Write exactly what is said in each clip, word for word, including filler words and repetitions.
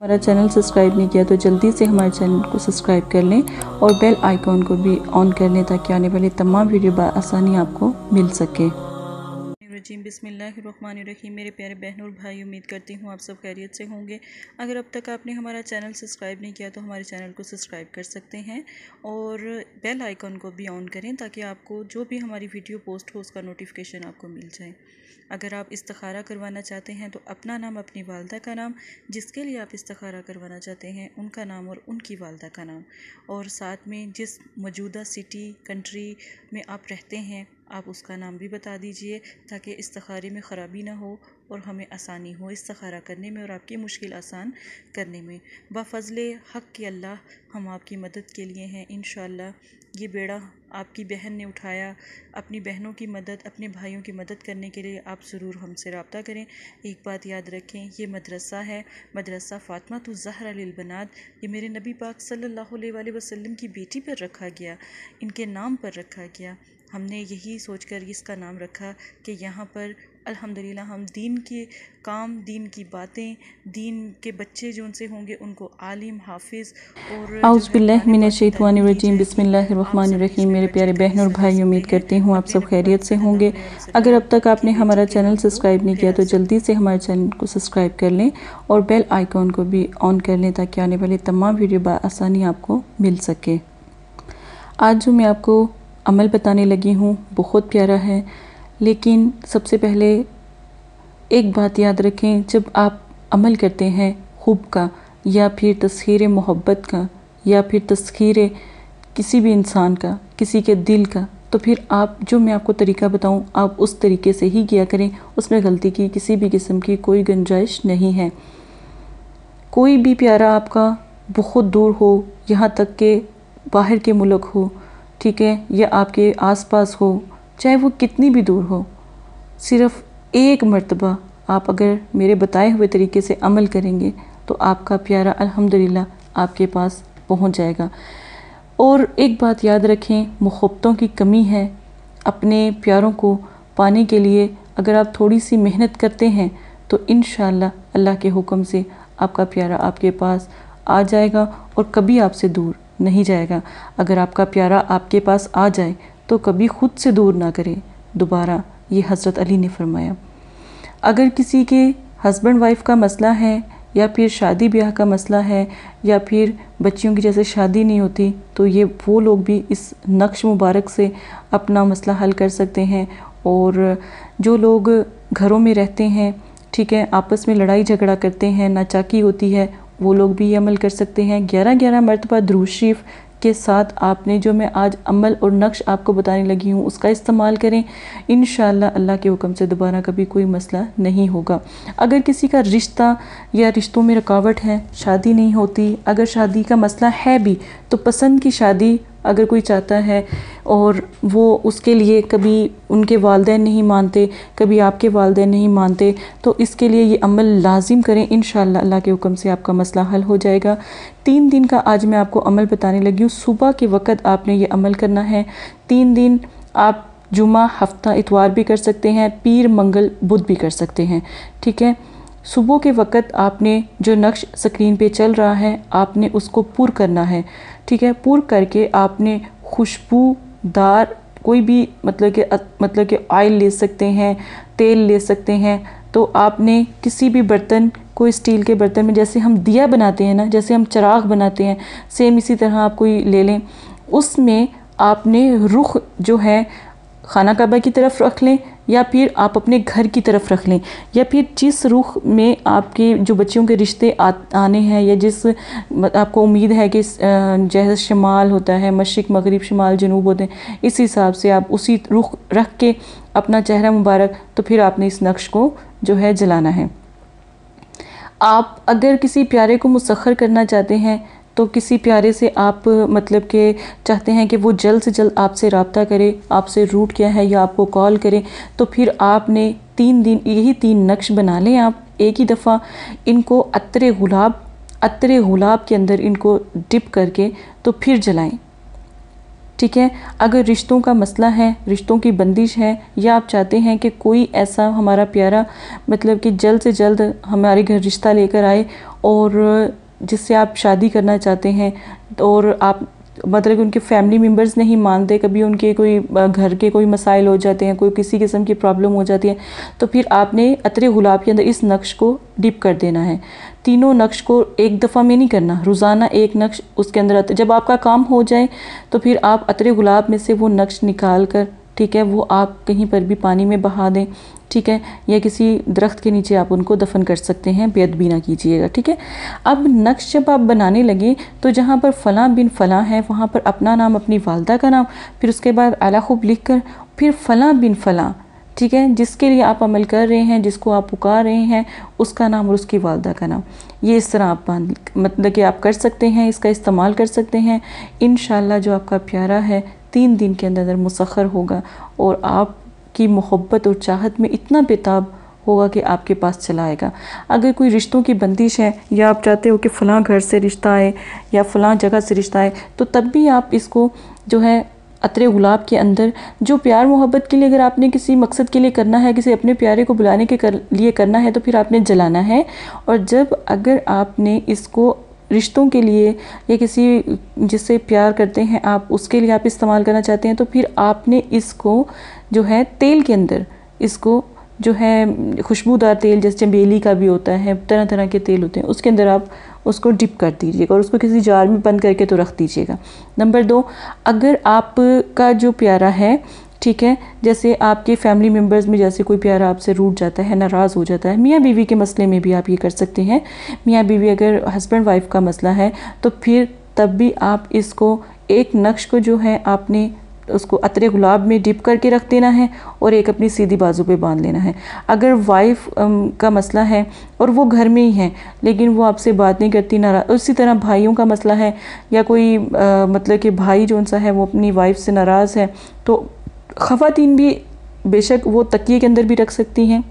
हमारा channel subscribe नहीं किया तो जल्दी से हमारे चैनल को सब्सक्राइब कर लें और बेल आइकॉन को भी ऑन कर लें ताकि आने वाले तमाम वीडियो आसानी आपको मिल सके। बिस्मिल्लाहिर्रहमानिर्रहीम। मेरे प्यारे बहनों और भाई, उम्मीद करती हूँ आप सब खैरियत से होंगे। अगर अब तक आपने हमारा चैनल सब्सक्राइब नहीं किया तो हमारे चैनल को सब्सक्राइब कर सकते हैं और बेल आइकॉन को भी ऑन करें ताकि आपको जो भी हमारी वीडियो पोस्ट हो उसका नोटिफिकेशन आपको मिल जाए। अगर आप इस्तिखारा करवाना चाहते हैं तो अपना नाम, अपनी वालदा का नाम, जिसके लिए आप इस्तिखारा करवाना चाहते हैं उनका नाम और उनकी वालदा का नाम, और साथ में जिस मौजूदा सिटी कंट्री में आप रहते हैं आप उसका नाम भी बता दीजिए ताकि इस्तिखारे में ख़राबी ना हो और हमें आसानी हो इस्तिखारा करने में और आपकी मुश्किल आसान करने में। बफ़ज़्ल हक़ के अल्लाह हम आपकी मदद के लिए हैं। इंशाअल्लाह ये बेड़ा आपकी बहन ने उठाया, अपनी बहनों की मदद, अपने भाइयों की मदद करने के लिए आप ज़रूर हमसे रब्ता करें। एक बात याद रखें, ये मदरसा है, मदरसा फ़ातिमातुज़ ज़हरा लिल बनात। ये मेरे नबी पाक सल्लल्लाहु अलैहि वसल्लम की बेटी पर रखा गया, इनके नाम पर रखा गया। हमने यही सोचकर इसका नाम रखा कि यहाँ पर अल्हम्दुलिल्लाह हम दीन के काम, दीन की बातें, दीन के बच्चे जो उनसे होंगे उनको आलिम, हाफिज़ और औज़ुबिल्लाहिमिनश्शैतानिर्रजीम बिस्मिल्लाहिर्रहमानिर्रहीम। मेरे प्यारे बहनों और भाई, उम्मीद करती हूँ आप सब खैरियत से होंगे। अगर अब तक आपने हमारा चैनल सब्सक्राइब नहीं किया तो जल्दी से हमारे चैनल को सब्सक्राइब कर लें और बेल आइकॉन को भी ऑन कर लें ताकि आने वाले तमाम वीडियो आसानी आपको मिल सके। आज जो मैं आपको अमल बताने लगी हूँ बहुत प्यारा है, लेकिन सबसे पहले एक बात याद रखें, जब आप अमल करते हैं हुब का या फिर तस्खीर मोहब्बत का या फिर तस्खीर किसी भी इंसान का, किसी के दिल का, तो फिर आप जो मैं आपको तरीका बताऊं आप उस तरीके से ही किया करें। उसमें गलती की किसी भी किस्म की कोई गुंजाइश नहीं है। कोई भी प्यारा आपका बहुत दूर हो, यहाँ तक के बाहर के मुल्क हो, ठीक है, या आपके आसपास हो, चाहे वो कितनी भी दूर हो, सिर्फ़ एक मर्तबा आप अगर मेरे बताए हुए तरीके से अमल करेंगे तो आपका प्यारा अल्हम्दुलिल्लाह आपके पास पहुंच जाएगा। और एक बात याद रखें, मोहब्बतों की कमी है। अपने प्यारों को पाने के लिए अगर आप थोड़ी सी मेहनत करते हैं तो इंशाअल्लाह अल्लाह के हुक्म से आपका प्यारा आपके पास आ जाएगा और कभी आपसे दूर नहीं जाएगा। अगर आपका प्यारा आपके पास आ जाए तो कभी खुद से दूर ना करें दोबारा, ये हज़रत अली ने फरमाया। अगर किसी के हस्बैंड वाइफ का मसला है या फिर शादी ब्याह का मसला है या फिर बच्चियों की जैसे शादी नहीं होती, तो ये वो लोग भी इस नक्श मुबारक से अपना मसला हल कर सकते हैं। और जो लोग घरों में रहते हैं, ठीक है, आपस में लड़ाई झगड़ा करते हैं, नाचाकी होती है, वो लोग भी ये अमल कर सकते हैं। ग्यारह ग्यारह मरतबा दुरूद शरीफ के साथ आपने जो मैं आज अमल और नक्श आपको बताने लगी हूँ उसका इस्तेमाल करें। इंशाअल्लाह अल्लाह के हुक्म से दोबारा कभी कोई मसला नहीं होगा। अगर किसी का रिश्ता या रिश्तों में रुकावट है, शादी नहीं होती, अगर शादी का मसला है भी तो पसंद की शादी अगर कोई चाहता है और वो उसके लिए कभी उनके वालिदैन नहीं मानते, कभी आपके वालिदैन नहीं मानते, तो इसके लिए ये अमल लाजिम करें। इंशाअल्लाह अल्लाह के हुक्म से आपका मसला हल हो जाएगा। तीन दिन का आज मैं आपको अमल बताने लगी हूँ। सुबह के वक़्त आपने ये अमल करना है। तीन दिन आप जुमा, हफ्ता, इतवार भी कर सकते हैं, पीर, मंगल, बुध भी कर सकते हैं, ठीक है। सुबह के वक़्त आपने जो नक्श स्क्रीन पे चल रहा है आपने उसको पूर करना है, ठीक है। पूर करके आपने खुशबूदार कोई भी मतलब कि मतलब कि ऑयल ले सकते हैं, तेल ले सकते हैं। तो आपने किसी भी बर्तन को, स्टील के बर्तन में जैसे हम दिया बनाते हैं ना, जैसे हम चिराग बनाते हैं, सेम इसी तरह आप कोई ले लें। उसमें आपने रुख जो है खाना काबा की तरफ रख लें या फिर आप अपने घर की तरफ रख लें, या फिर जिस रुख में आपके जो बच्चियों के रिश्ते आ, आने हैं या जिस आपको उम्मीद है कि जैसे शमाल होता है, मशरिक़, मगरिब, शमाल, जनूब होते हैं, इस हिसाब से आप उसी रुख रख के अपना चेहरा मुबारक, तो फिर आपने इस नक्श को जो है जलाना है। आप अगर किसी प्यारे को मुसख्खर करना चाहते हैं तो किसी प्यारे से आप मतलब कि चाहते हैं कि वो जल्द से जल्द आपसे रब्ता करे, आपसे रूट किया है या आपको कॉल करे, तो फिर आपने तीन दिन यही तीन नक्श बना लें आप एक ही दफ़ा। इनको अत्रे गुलाब अत्रे गुलाब के अंदर इनको डिप करके तो फिर जलाएं। ठीक है। अगर रिश्तों का मसला है, रिश्तों की बंदिश है, या आप चाहते हैं कि कोई ऐसा हमारा प्यारा मतलब कि जल्द से जल्द हमारे घर रिश्ता लेकर आए और जिससे आप शादी करना चाहते हैं, और आप मतलब कि उनके फैमिली मेम्बर्स नहीं मानते, कभी उनके कोई घर के कोई मसाइल हो जाते हैं, कोई किसी किस्म की प्रॉब्लम हो जाती है, तो फिर आपने अतरे गुलाब के अंदर इस नक्श को डिप कर देना है। तीनों नक्श को एक दफ़ा में नहीं करना, रोज़ाना एक नक्श उसके अंदर। जब आपका काम हो जाए तो फिर आप अतरे गुलाब में से वो नक्श निकाल कर, ठीक है, वो आप कहीं पर भी पानी में बहा दें, ठीक है, या किसी दरख्त के नीचे आप उनको दफन कर सकते हैं, बेअदबी ना कीजिएगा, ठीक है। अब नक्श जब आप बनाने लगे तो जहाँ पर फ़लाँ बिन फ़लाँ है वहाँ पर अपना नाम, अपनी वालदा का नाम, फिर उसके बाद आला खूब लिख कर फिर फ़लाँ बिन फ़लाँ, ठीक है, जिसके लिए आप अमल कर रहे हैं, जिसको आप पुकार रहे हैं, उसका नाम और उसकी वालदा का नाम, ये इस तरह आप मतलब कि आप कर सकते हैं, इसका इस्तेमाल कर सकते हैं। इंशाअल्लाह जो आपका प्यारा है तीन दिन के अंदर अंदर मुसख्खर होगा और आपकी मोहब्बत और चाहत में इतना बेताब होगा कि आपके पास चला आएगा। अगर कोई रिश्तों की बंदिश है या आप चाहते हो कि फ़लाँ घर से रिश्ता आए या फ़लाँ जगह से रिश्ता आए, तो तब भी आप इसको जो है अतरे गुलाब के अंदर, जो प्यार मोहब्बत के लिए अगर आपने किसी मकसद के लिए करना है, किसी अपने प्यारे को बुलाने के कर, लिए करना है, तो फिर आपने जलाना है। और जब अगर आपने इसको रिश्तों के लिए या किसी जिससे प्यार करते हैं आप, उसके लिए आप इस्तेमाल करना चाहते हैं, तो फिर आपने इसको जो है तेल के अंदर, इसको जो है खुशबूदार तेल जैसे चमेली का भी होता है, तरह तरह के तेल होते हैं, उसके अंदर आप उसको डिप कर दीजिएगा और उसको किसी जार में बंद करके तो रख दीजिएगा। नंबर दो, अगर आपका जो प्यारा है, ठीक है, जैसे आपके फैमिली मेम्बर्स में जैसे कोई प्यारा आपसे रूठ जाता है, नाराज़ हो जाता है, मियाँ बीवी के मसले में भी आप ये कर सकते हैं। मियाँ बीवी अगर हस्बैंड वाइफ का मसला है तो फिर तब भी आप इसको एक नक्श को जो है आपने उसको अतरे गुलाब में डिप करके रख देना है और एक अपनी सीधी बाजू पे बांध लेना है। अगर वाइफ का मसला है और वो घर में ही है लेकिन वो आपसे बात नहीं करती, नाराज़, उसी तरह भाइयों का मसला है या कोई आ, मतलब कि भाई जो सा है वो अपनी वाइफ से नाराज़ है, तो ख़वातीन भी बेशक वो तकिए के अंदर भी रख सकती हैं,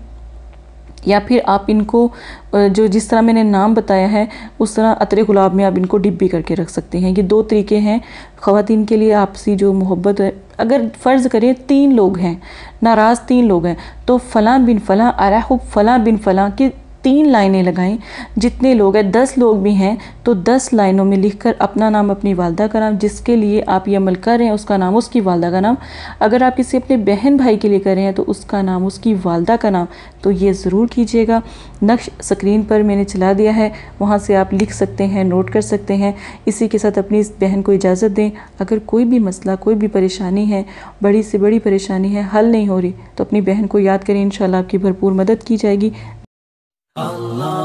या फिर आप इनको जो जिस तरह मैंने नाम बताया है उस तरह अतरे गुलाब में आप इनको डिप भी करके रख सकते हैं। ये दो तरीके हैं ख़वातीन के लिए आपसी जो मोहब्बत है। अगर फ़र्ज़ करें तीन लोग हैं, नाराज़ तीन लोग हैं, तो फ़लाँ बिन फ़लाँ अला हुब फ़लाँ बिन फ़लाँ की तीन लाइनें लगाएं। जितने लोग हैं, दस लोग भी हैं तो दस लाइनों में लिखकर अपना नाम, अपनी वालदा का नाम, जिसके लिए आप ये अमल कर रहे हैं उसका नाम, उसकी वालदा का नाम, अगर आप किसी अपने बहन भाई के लिए कर रहे हैं तो उसका नाम, उसकी वालदा का नाम, तो ये ज़रूर कीजिएगा। नक्श स्क्रीन पर मैंने चला दिया है, वहाँ से आप लिख सकते हैं, नोट कर सकते हैं। इसी के साथ अपनी इस बहन को इजाज़त दें। अगर कोई भी मसला, कोई भी परेशानी है, बड़ी से बड़ी परेशानी है, हल नहीं हो रही, तो अपनी बहन को याद करें, इंशाल्लाह आपकी भरपूर मदद की जाएगी। Allah